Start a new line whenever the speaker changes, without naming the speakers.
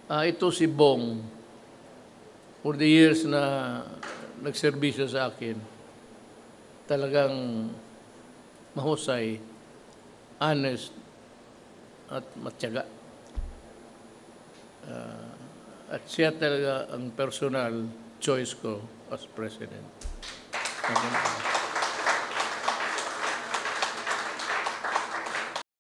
Ito si Bong, for the years na nagserbisyo sa akin, talagang mahusay, honest, at matyaga. At siya talaga ang personal choice ko as President.